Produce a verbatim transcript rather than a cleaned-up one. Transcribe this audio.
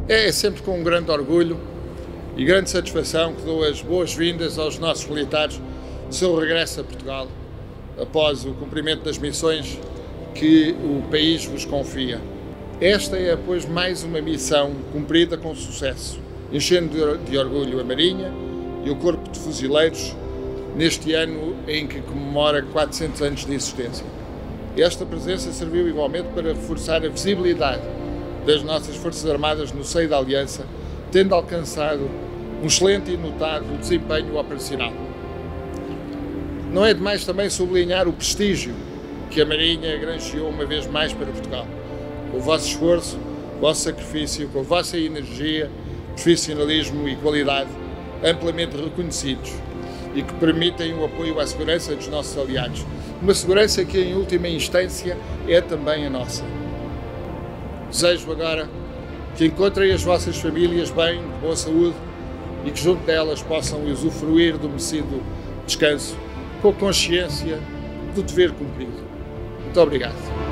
É sempre com um grande orgulho e grande satisfação que dou as boas-vindas aos nossos militares no seu regresso a Portugal, após o cumprimento das missões que o país vos confia. Esta é, pois, mais uma missão cumprida com sucesso, enchendo de orgulho a Marinha e o Corpo de Fuzileiros neste ano em que comemora quatrocentos anos de existência. Esta presença serviu igualmente para reforçar a visibilidade das nossas Forças Armadas no seio da Aliança, tendo alcançado um excelente e notável desempenho operacional. Não é demais também sublinhar o prestígio que a Marinha granjeou uma vez mais para Portugal. Com o vosso esforço, o vosso sacrifício, com a vossa energia, profissionalismo e qualidade amplamente reconhecidos e que permitem o apoio à segurança dos nossos aliados. Uma segurança que, em última instância, é também a nossa. Desejo agora que encontrem as vossas famílias bem, de boa saúde e que junto delas possam usufruir do merecido descanso, com consciência do dever cumprido. Muito obrigado.